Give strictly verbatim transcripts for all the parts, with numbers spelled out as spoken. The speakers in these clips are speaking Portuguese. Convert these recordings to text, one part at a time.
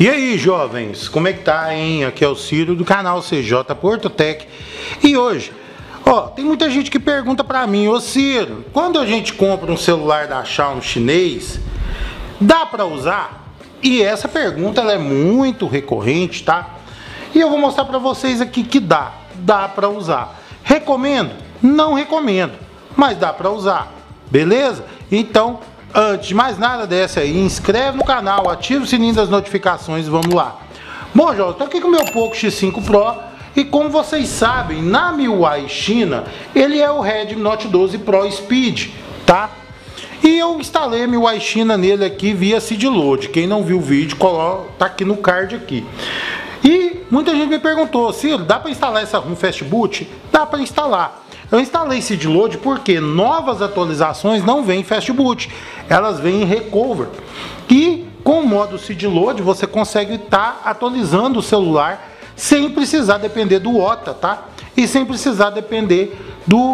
E aí, jovens, como é que tá, hein? Aqui é o Ciro do canal C J Portotec. E hoje, ó, tem muita gente que pergunta pra mim: ô Ciro, quando a gente compra um celular da Xiaomi chinês, dá pra usar? E essa pergunta ela é muito recorrente, tá? E eu vou mostrar pra vocês aqui que dá, dá pra usar. Recomendo? Não recomendo, mas dá pra usar, beleza? Então, antes de mais nada, desce aí, inscreve no canal, ativa o sininho das notificações e vamos lá. Bom, jovens, estou aqui com o meu Poco X cinco Pro e, como vocês sabem, na M I U I China, ele é o Redmi Note doze Pro Speed, tá? E eu instalei M I U I China nele aqui via SeedLoad. Quem não viu o vídeo, coloca, tá aqui no card aqui. E muita gente me perguntou: Ciro, dá para instalar essa ROM Fast Boot? Dá para instalar. Eu instalei SeedLoad porque novas atualizações não vêm em Fast Boot, elas vêm em Recover. E com o modo SeedLoad você consegue estar atualizando o celular sem precisar depender do O T A, tá? E sem precisar depender do,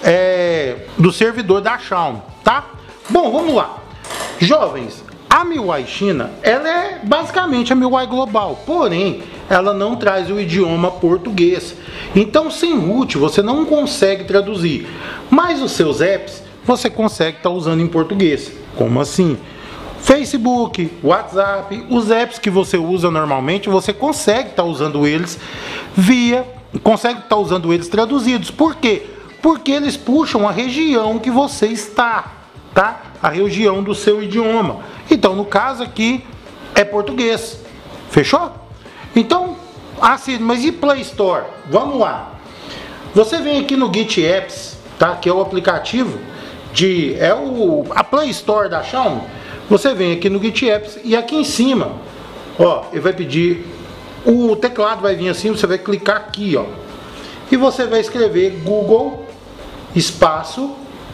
é, do servidor da Xiaomi, tá? Bom, vamos lá. Jovens, a M I U I China, ela é basicamente a M I U I global, porém, ela não traz o idioma português. Então, sem root, você não consegue traduzir. Mas os seus apps, você consegue estar usando em português. Como assim? Facebook, WhatsApp, os apps que você usa normalmente, você consegue estar usando eles via, consegue estar usando eles traduzidos. Por quê? Porque eles puxam a região que você está, tá? A região do seu idioma. Então, no caso aqui, é português. Fechou? Então, assim, mas e Play Store? Vamos lá. Você vem aqui no Git Apps, tá? Que é o aplicativo de, é o a Play Store da Xiaomi. Você vem aqui no Git Apps e aqui em cima, ó, ele vai pedir, o teclado vai vir assim, você vai clicar aqui, ó, e você vai escrever Google espaço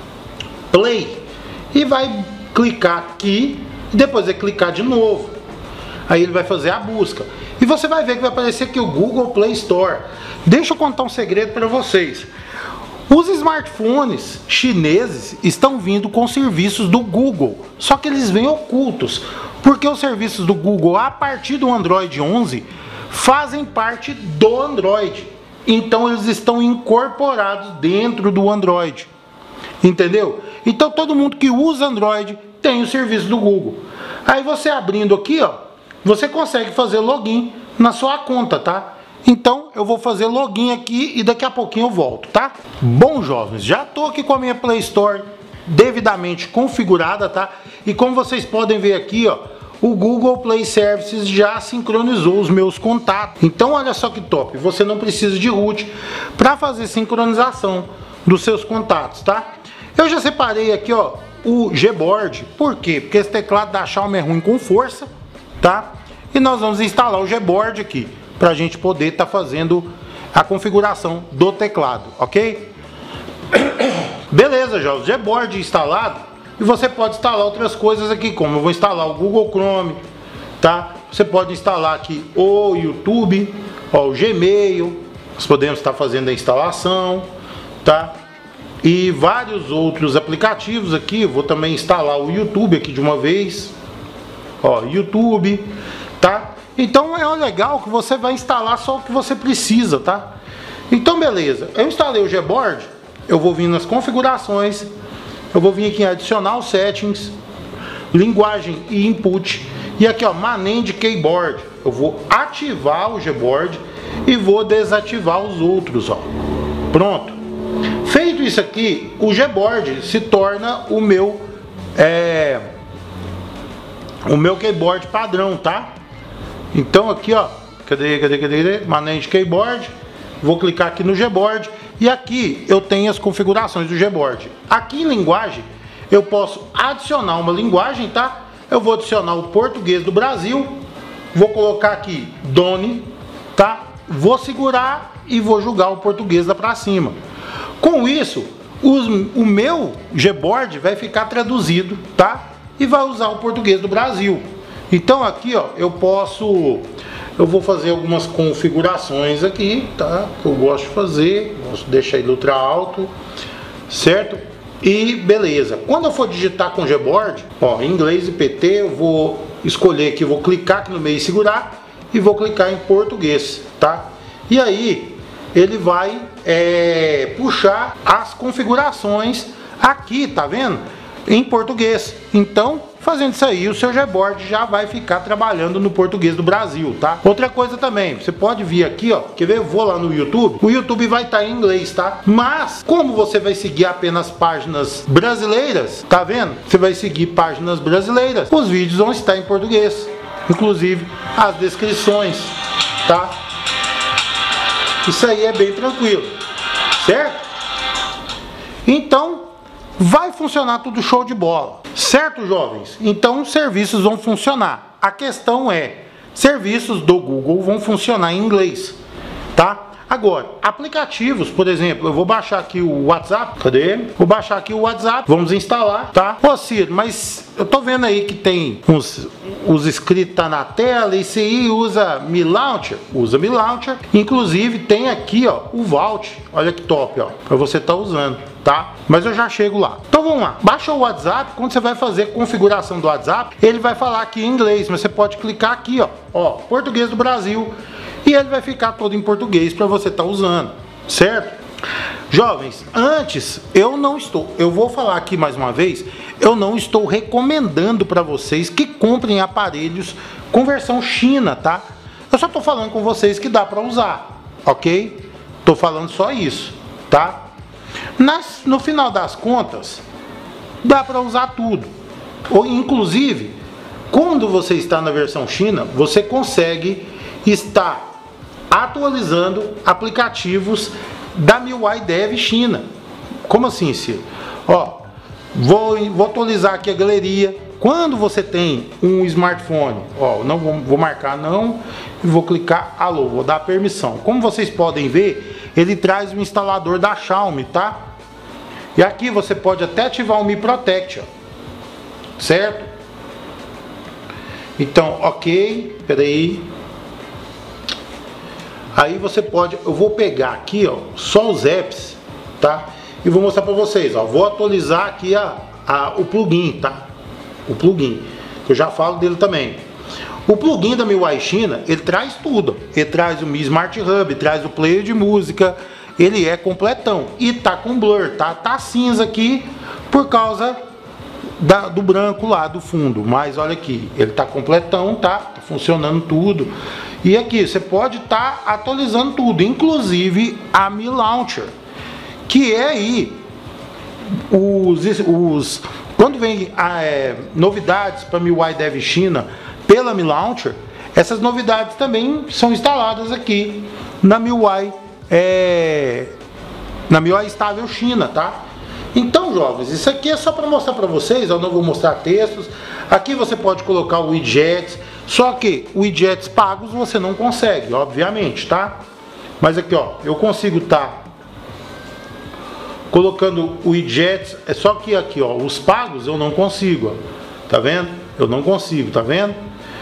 Play e vai clicar aqui e depois vai clicar de novo. Aí ele vai fazer a busca. E você vai ver que vai aparecer aqui o Google Play Store. Deixa eu contar um segredo para vocês. Os smartphones chineses estão vindo com serviços do Google. Só que eles vêm ocultos. Porque os serviços do Google, a partir do Android onze, fazem parte do Android. Então eles estão incorporados dentro do Android. Entendeu? Então todo mundo que usa Android tem o serviço do Google. Aí você abrindo aqui, ó, você consegue fazer login na sua conta, tá? Então eu vou fazer login aqui e daqui a pouquinho eu volto, tá? Bom, jovens, já tô aqui com a minha Play Store devidamente configurada, tá? E como vocês podem ver aqui, ó, o Google Play Services já sincronizou os meus contatos. Então olha só que top, você não precisa de root para fazer sincronização dos seus contatos, tá? Eu já separei aqui, ó, o Gboard. Por quê? Porque esse teclado da Xiaomi é ruim com força, tá? E nós vamos instalar o Gboard aqui para a gente poder estar tá fazendo a configuração do teclado, ok? Beleza, já o Gboard instalado, e você pode instalar outras coisas aqui, como eu vou instalar o Google Chrome, tá? Você pode instalar aqui o YouTube, ó, o Gmail, nós podemos estar tá fazendo a instalação, tá? E vários outros aplicativos aqui. Eu vou também instalar o YouTube aqui de uma vez, ó, YouTube, tá? Então é legal que você vai instalar só o que você precisa, tá? Então beleza, eu instalei o Gboard, eu vou vir nas configurações, eu vou vir aqui em adicional settings, linguagem e input, e aqui, ó, manage keyboard, eu vou ativar o Gboard e vou desativar os outros, ó. Pronto. Feito isso aqui, o Gboard se torna o meu é, o meu keyboard padrão, tá? Então aqui, ó, cadê, cadê, cadê, cadê? Manage Keyboard, vou clicar aqui no Gboard e aqui eu tenho as configurações do Gboard. Aqui em linguagem, eu posso adicionar uma linguagem, tá? Eu vou adicionar o português do Brasil, vou colocar aqui Doni, tá? Vou segurar e vou jogar o português lá pra cima. Com isso, os, o meu Gboard vai ficar traduzido, tá? E vai usar o português do Brasil. Então aqui, ó, eu posso, eu vou fazer algumas configurações aqui, tá? Que eu gosto de fazer, posso deixar ele ultra alto, certo? E beleza. Quando eu for digitar com Gboard, ó, em inglês I P T, eu vou escolher aqui, vou clicar aqui no meio e segurar e vou clicar em português, tá? E aí ele vai é, puxar as configurações aqui, tá vendo? Em português. Então, fazendo isso aí, o seu Gboard já vai ficar trabalhando no português do Brasil, tá? Outra coisa também, você pode vir aqui, ó, quer ver? Eu vou lá no YouTube, o YouTube vai estar em inglês, tá? Mas, como você vai seguir apenas páginas brasileiras, tá vendo? Você vai seguir páginas brasileiras, os vídeos vão estar em português, inclusive as descrições, tá? Isso aí é bem tranquilo, certo? Então, vai funcionar tudo show de bola, certo, jovens? Então, os serviços vão funcionar. A questão é, serviços do Google vão funcionar em inglês, tá? Agora, aplicativos, por exemplo, eu vou baixar aqui o WhatsApp, cadê? Vou baixar aqui o WhatsApp, vamos instalar, tá? Ô Ciro, mas eu tô vendo aí que tem uns, os escritos tá na tela, esse aí usa Mi Launcher, usa Mi Launcher, inclusive tem aqui, ó, o Vault, olha que top, ó, pra você tá usando, tá? Mas eu já chego lá. Então vamos lá, baixa o WhatsApp, quando você vai fazer a configuração do WhatsApp, ele vai falar aqui em inglês, mas você pode clicar aqui, ó, ó, português do Brasil, e ele vai ficar todo em português para você estar usando, certo? Jovens, antes eu não estou, eu vou falar aqui mais uma vez, eu não estou recomendando para vocês que comprem aparelhos com versão China, tá? Eu só estou falando com vocês que dá para usar, ok? Estou falando só isso, tá? Nas, no final das contas, dá para usar tudo. Ou, inclusive, quando você está na versão China, você consegue estar atualizando aplicativos da M I U I Dev China. Como assim, Ciro? Ó, vou, vou atualizar aqui a galeria. Quando você tem um smartphone, ó, não vou, vou marcar não, e vou clicar alô, vou dar permissão. Como vocês podem ver, ele traz o instalador da Xiaomi, tá? E aqui você pode até ativar o Mi Protect, ó, certo? Então, ok, peraí. Aí você pode, eu vou pegar aqui, ó, só os apps, tá? E vou mostrar para vocês, ó, vou atualizar aqui a, a, o plugin, tá? O plugin, que eu já falo dele também. O plugin da M I U I China, ele traz tudo. Ele traz o Mi Smart Hub, traz o player de música, ele é completão. E tá com blur, tá? Tá cinza aqui por causa da, do branco lá do fundo. Mas olha aqui, ele tá completão, tá? Tá funcionando tudo. E aqui, você pode estar tá atualizando tudo, inclusive a Mi Launcher, que é aí os, os quando vem a, é, novidades para M I U I Dev China pela Mi Launcher, essas novidades também são instaladas aqui na M I U I, é, na M I U I Estável China, tá? Então, jovens, isso aqui é só para mostrar para vocês, eu não vou mostrar textos. Aqui você pode colocar o widgets, só que widgets pagos você não consegue, obviamente, tá? Mas aqui, ó, eu consigo estar tá colocando widgets, é só que aqui, ó, os pagos eu não consigo, ó, tá vendo? Eu não consigo, tá vendo?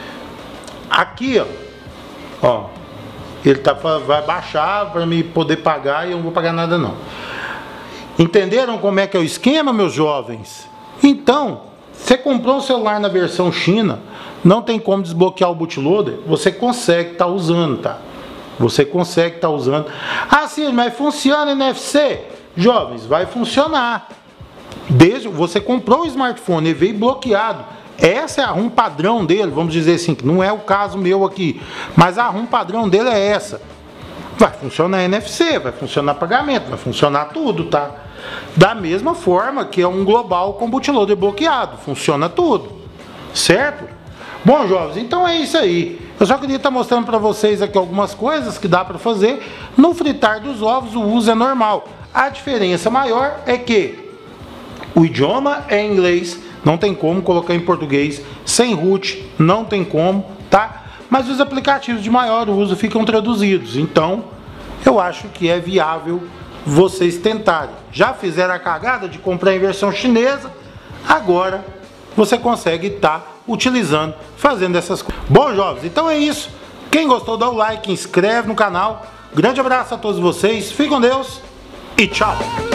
Aqui, ó, ó, ele tá, vai baixar para me poder pagar e eu não vou pagar nada não. Entenderam como é que é o esquema, meus jovens? Então, você comprou um celular na versão China, não tem como desbloquear o bootloader, você consegue estar tá usando, tá? Você consegue estar tá usando. Ah, sim, mas funciona N F C? Jovens, vai funcionar. Desde você comprou o smartphone e veio bloqueado. Essa é a ROM padrão dele, vamos dizer assim, que não é o caso meu aqui, mas a ROM padrão dele é essa. Vai funcionar N F C, vai funcionar pagamento, vai funcionar tudo, tá? Da mesma forma que é um global com bootloader bloqueado, funciona tudo, certo? Bom, jovens, então é isso aí. Eu só queria estar mostrando para vocês aqui algumas coisas que dá para fazer. No fritar dos ovos o uso é normal. A diferença maior é que o idioma é em inglês, não tem como colocar em português, sem root, não tem como, tá? Mas os aplicativos de maior uso ficam traduzidos, então eu acho que é viável vocês tentarem. Já fizeram a cagada de comprar em versão chinesa, agora você consegue estar utilizando, fazendo essas coisas. Bom, jovens, então é isso. Quem gostou, dá o like, inscreve no canal. Grande abraço a todos vocês, fiquem com Deus e tchau!